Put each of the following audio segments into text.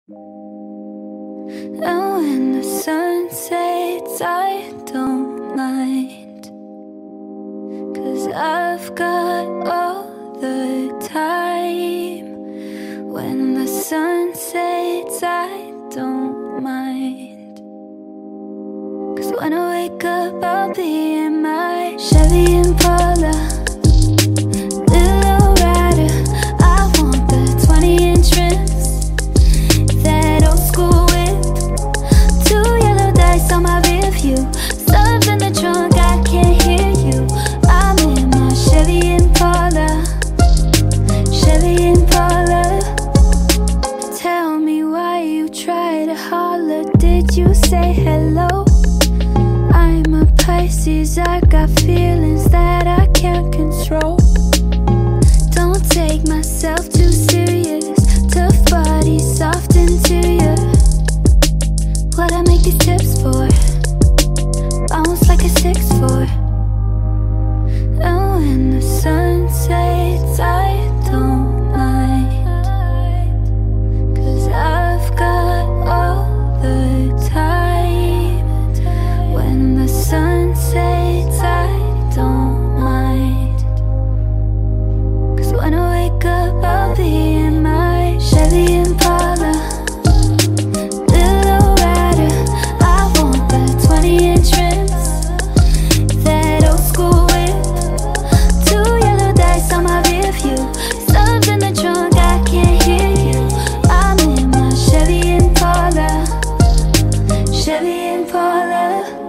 And when the sun sets, I don't mind, 'cause I've got all the time. When the sun sets, I don't mind, 'cause when I wake up, I'll be in my Chevy Impala, little rider. I want the 20-inch rims, that old school whip, 2 yellow dice on my rear view, stuff in the trunk, I can't hear you. I'm in my Chevy Impala, Chevy Impala. Tell me why you try to holler, did you say hello? I'm a Pisces, I got feelings that I can't control. Don't take myself too serious, tough body, soft interior. What I make these tips for? Bounce like a 6'4". And when the sun sets, I don't mind, 'cause I've got all the time. When the sun sets, I don't mind, 'cause when I wake up, I'll be in my Chevy Impala, little rider. I want the 20-inch rims, that old school whip, 2 yellow dice on my rear view, stuff in the trunk, I can't hear you. I'm in my Chevy Impala, Chevy Impala.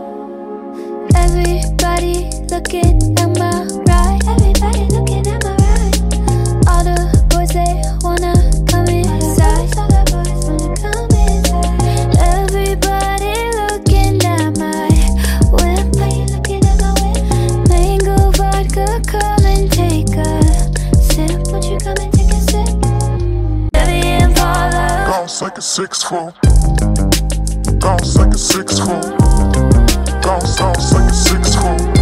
Everybody looking at my ride, everybody looking at my ride. All the boys, they wanna come inside, all the boys wanna come inside. Everybody looking at my whip, are you looking at my whip? Mango vodka, come and take a sip, won't you come and take a sip? Chevy Impala, Bounce like a 6'4". Bounce like a 6'4". Bounce like a 6'4".